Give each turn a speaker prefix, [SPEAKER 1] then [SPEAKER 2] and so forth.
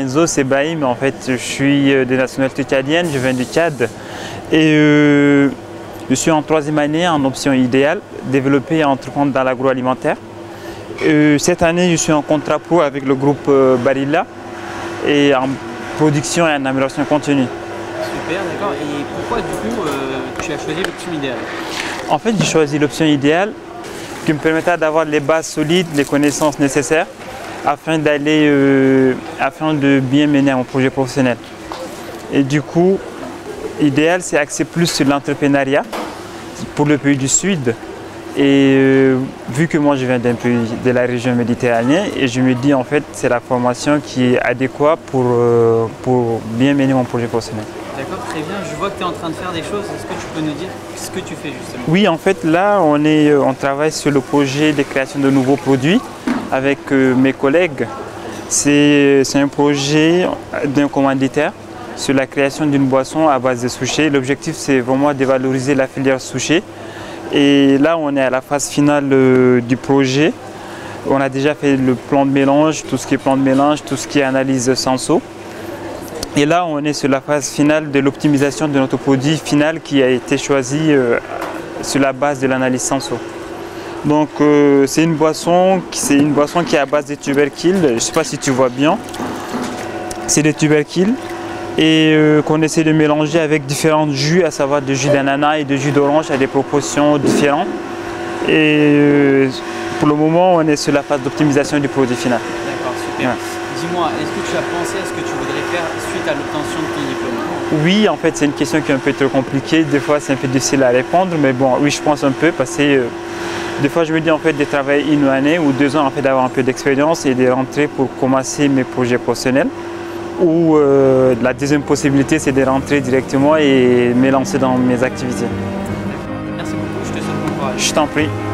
[SPEAKER 1] Enzo, c'est Baïm. En fait, je suis de nationalité tchadienne, je viens du Tchad. Et je suis en troisième année en option idéale, développer et entreprendre dans l'agroalimentaire. Cette année, je suis en contrat pro avec le groupe Barilla et en production et en amélioration continue.
[SPEAKER 2] Super, d'accord. Et pourquoi du coup tu as choisi l'option idéale?
[SPEAKER 1] En fait, j'ai choisi l'option idéale qui me permettra d'avoir les bases solides, les connaissances nécessaires afin de bien mener mon projet professionnel. Et du coup, idéal, c'est axé plus sur l'entrepreneuriat pour le pays du Sud. Et vu que moi je viens d'un pays de la région méditerranéenne, et je me dis en fait c'est la formation qui est adéquate pour bien mener mon projet professionnel.
[SPEAKER 2] D'accord, très bien. Je vois que tu es en train de faire des choses. Est-ce que tu peux nous dire ce que tu fais justement?
[SPEAKER 1] Oui, en fait là on travaille sur le projet de création de nouveaux produits avec mes collègues. C'est un projet d'un commanditaire sur la création d'une boisson à base de souchet. L'objectif c'est vraiment de valoriser la filière souchet. Et là, on est à la phase finale du projet. On a déjà fait le plan de mélange, tout ce qui est plan de mélange, tout ce qui est analyse senso. Et là, on est sur la phase finale de l'optimisation de notre produit final qui a été choisi sur la base de l'analyse senso. Donc, c'est une boisson qui est à base de tubercules. Je ne sais pas si tu vois bien. C'est des tubercules. Et qu'on essaie de mélanger avec différents jus, à savoir de jus d'ananas et de jus d'orange à des proportions différentes. Et pour le moment, on est sur la phase d'optimisation du produit final.
[SPEAKER 2] D'accord, super. Ouais. Dis-moi, est-ce que tu as pensé à ce que tu voudrais faire suite à l'obtention de ton diplôme?
[SPEAKER 1] Oui, en fait, c'est une question qui est un peu trop compliquée. Des fois, c'est un peu difficile à répondre, mais bon, oui, je pense un peu parce que des fois, je me dis en fait de travailler une année ou 2 ans, en fait, d'avoir un peu d'expérience et de rentrer pour commencer mes projets professionnels. Ou la deuxième possibilité, c'est de rentrer directement et me lancer dans mes activités.
[SPEAKER 2] Merci beaucoup, je te souhaite bon courage.
[SPEAKER 1] Je t'en prie.